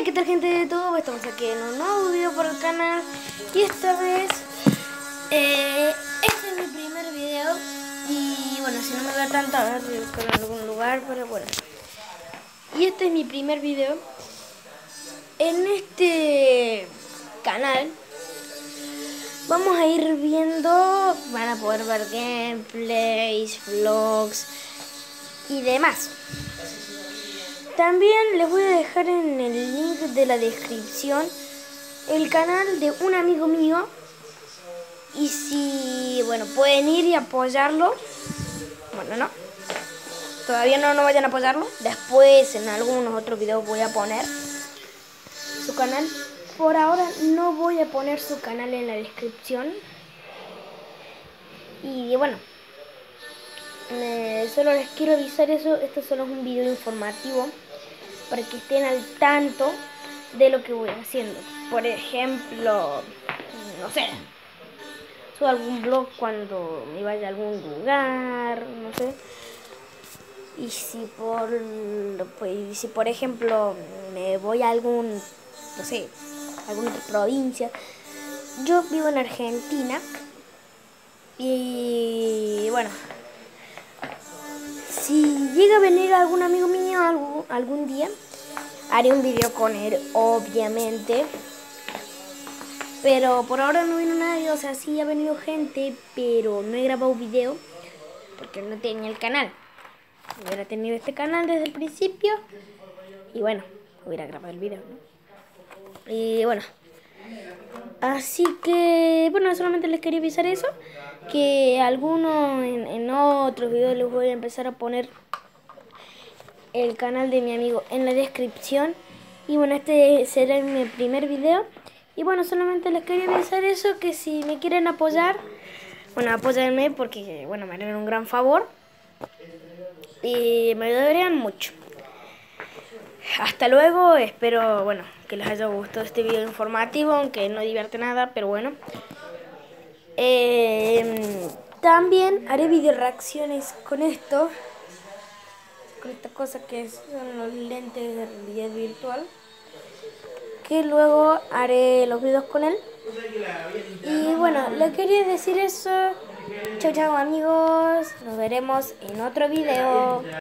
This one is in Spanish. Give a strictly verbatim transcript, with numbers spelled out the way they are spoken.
¿qué tal, gente de todo? Estamos aquí en un nuevo video por el canal. Y esta vez eh, este es mi primer video. Y bueno, si no me da tanto, a ver, voy a buscar en algún lugar, pero bueno. Y este es mi primer video. En este canal vamos a ir viendo, van a poder ver gameplays, vlogs y demás. También les voy a dejar en el link de la descripción el canal de un amigo mío. Y si, bueno, pueden ir y apoyarlo. Bueno, no. Todavía no, no vayan a apoyarlo. Después en algunos otros videos voy a poner su canal. Por ahora no voy a poner su canal en la descripción. Y bueno, eh, solo les quiero avisar eso. Esto solo es un video informativo, para que estén al tanto de lo que voy haciendo. Por ejemplo, no sé, subo algún vlog cuando me vaya a algún lugar, no sé. Y si por, pues, si por ejemplo me voy a algún, no sé, alguna otra provincia. Yo vivo en Argentina y bueno, si llega a venir algún amigo mío algún, algún día, haré un video con él, obviamente. Pero por ahora no vino nadie, o sea, sí ha venido gente, pero no he grabado video porque no tenía el canal. Hubiera tenido este canal desde el principio y bueno, hubiera grabado el video, ¿no? Y bueno, así que bueno, solamente les quería avisar eso, que algunos en, en otros videos les voy a empezar a poner el canal de mi amigo en la descripción. Y bueno, este será mi primer video. Y bueno, solamente les quería avisar eso, que si me quieren apoyar, bueno, apóyenme porque, bueno, me harían un gran favor. Y me ayudarían mucho. Hasta luego, espero, bueno, que les haya gustado este video informativo, aunque no divierte nada, pero bueno. Eh, también haré video reacciones con esto, con esta cosa que son los lentes de realidad virtual, que luego haré los videos con él. Y bueno, les quería decir eso. Chau chau amigos, nos veremos en otro video.